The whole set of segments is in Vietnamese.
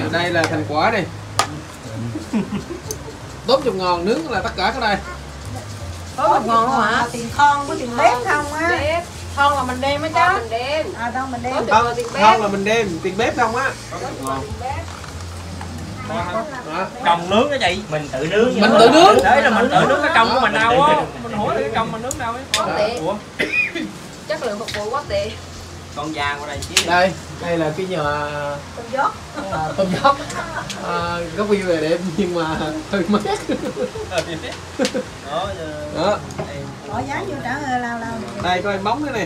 Đây là thành quả này. 80 ngàn nướng là tất cả cái đây. Có 1 ngàn không hả? Tiền thon với tiền bếp không á? Bếp. Thon là mình đem á chứ. Mình đem. Thon mình đem. Thon là mình đem, tiền bếp không á. Công nướng đó chị, mình tự nướng. Mình tự nướng. Đấy là mình tự nướng cái công của mình đâu á. Mình hỏi cái công mình nướng đâu ấy. Quá tiện. Chất lượng phục vụ quá tiện. Con vàng qua đây chứ. Đây là cái nhà Tôm dốc. tôm dốc. Có view này đẹp nhưng mà hơi mát. Đó. Bỏ giá vô trả lao. Đây có em bóng nữa nè.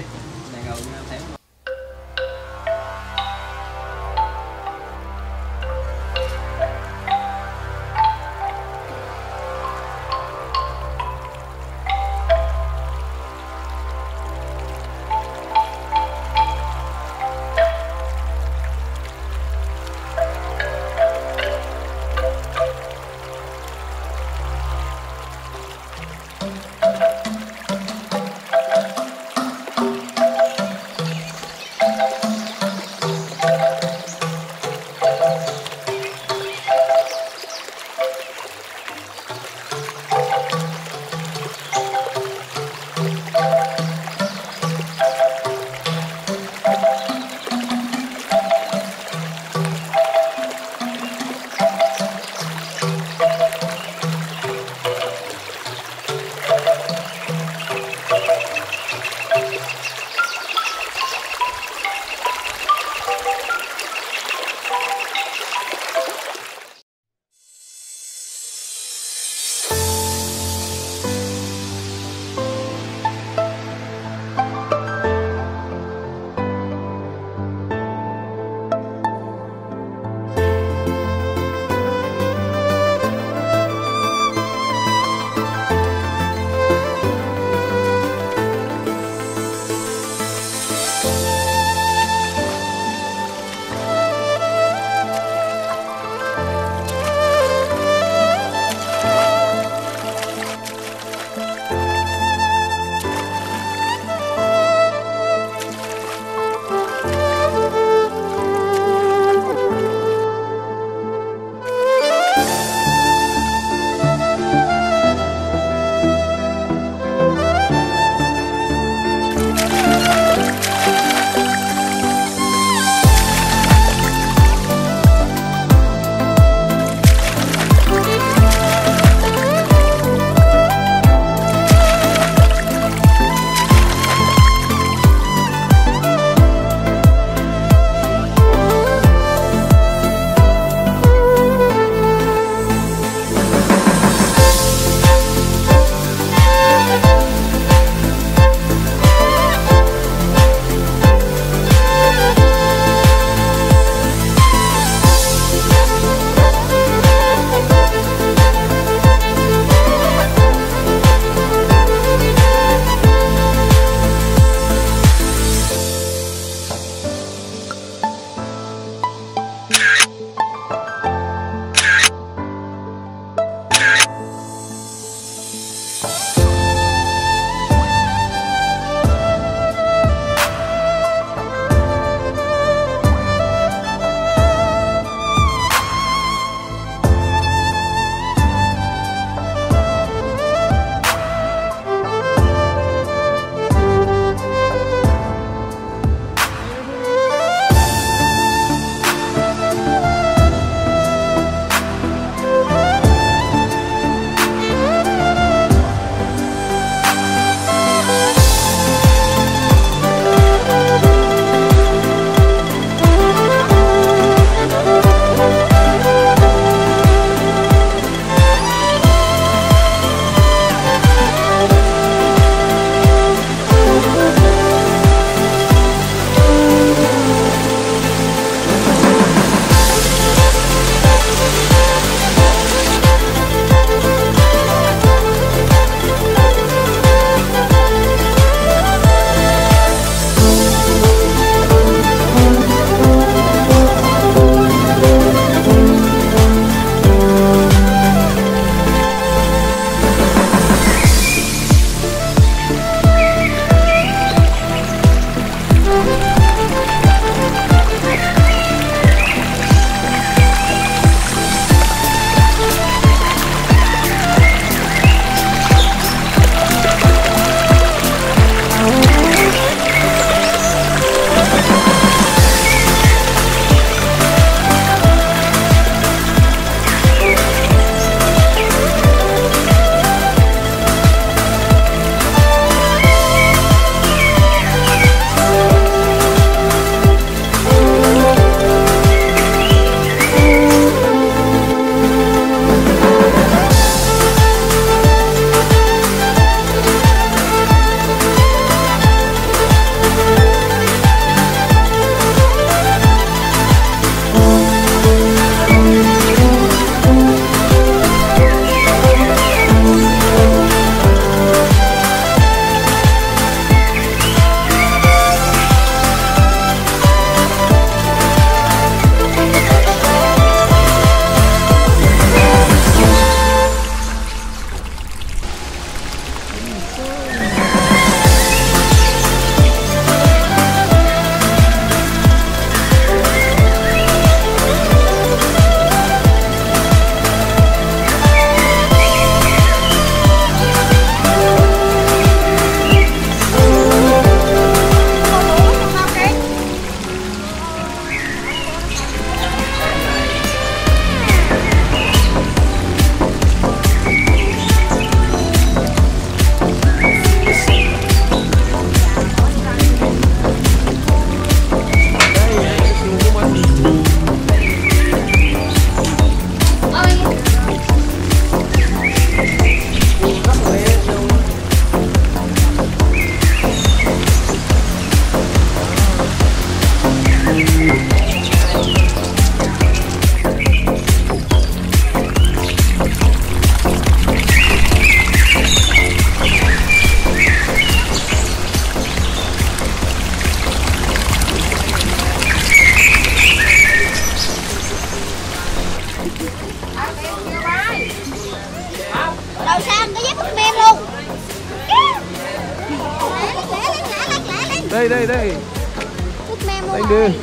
đây đây Thích mẹ mua anh rồi. đưa.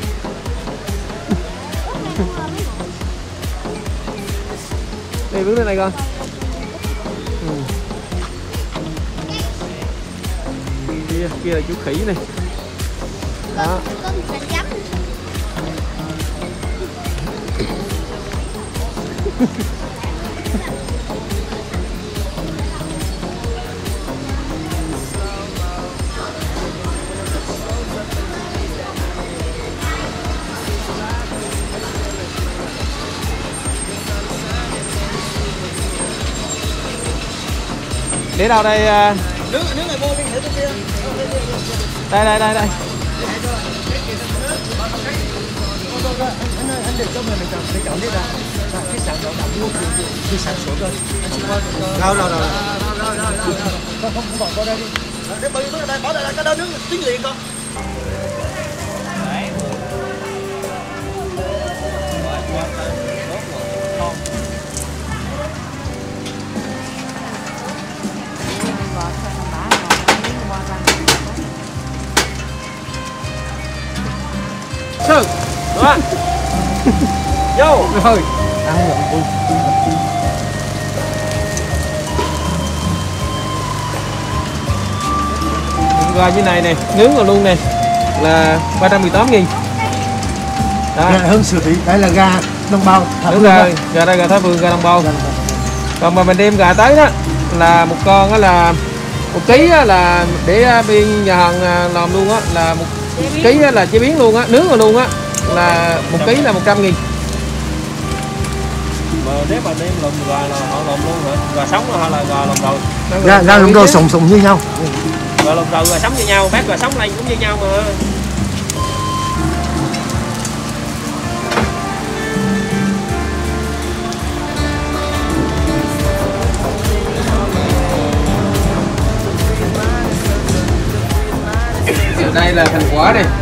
Đây bước lên này con. Kia là chú khỉ này. Đó. Có một phần chấm. Để đâu đây? Nướng này vô đi, để tôi kia. Đây. Anh để cho mình để chọn đi ra. Cái sản phẩm nào mua thì sản xuất rồi. Anh xin qua. Rồi. Không bỏ qua đây đi. Để bưng xuống đây, bỏ đây cái đó nướng tiếng liền con. Sư. Đó. Vô. Rồi. Gà như này nè, nướng rồi luôn nè là 318.000. Đó. Hơn xử lý, đây là gà đồng bào. Đúng rồi, gà đây gà Thái Vườn, gà đồng bào. Còn mà mình đem gà tới đó là một con đó là 1 ký là để bên nhà hàng làm luôn á, là 1 ký là chế biến luôn á, nướng rồi luôn á, là 1 ký là 100.000. Mà nếu mà đem lồng gà là họ lồng luôn hả? Gà sống hay là gà lồng đầu? Gà lồng đầu sống như nhau. Gà lồng đầu gà sống như nhau, bác gà sống này cũng như nhau mà. Đây là thành quả này.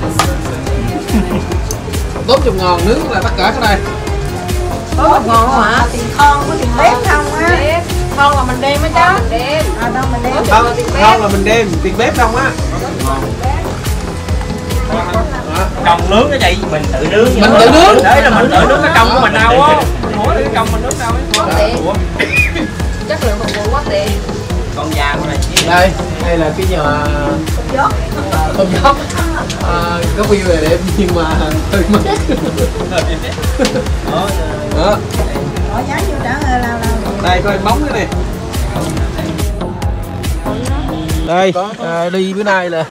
40 ngòn nướng là tất cả cái đây. Có một ngon không hả? Tiền con của tiền bếp không á. Bếp. Không là mình đem á chứ. Mình đem. Đâu mình đem. Không là mình đem tiền bếp không á. Trồng nướng cái gì? Mình tự nướng. Mình tự nướng. Đấy là mình tự nướng cái trồng của mình đâu á. Mình hỏi cái trồng mình nướng đâu ấy. Quá tiện. Chất lượng phục vụ quá tiện. Con già của này. Đây là cái nhà tôm dốc. Có view này đẹp nhưng mà hơi mắc. Đó. Bỏ giá vô trả lao. Đây coi bóng cái này. Đây đi bữa nay là